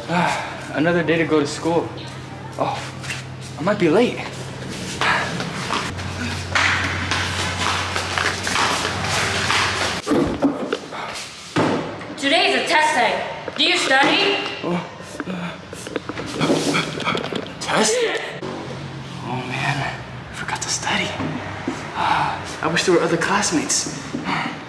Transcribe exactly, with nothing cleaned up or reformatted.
Ah, another day to go to school. Oh, I might be late. Today is a test day. Do you study? Oh, uh, test? Oh man, I forgot to study. Ah, I wish there were other classmates.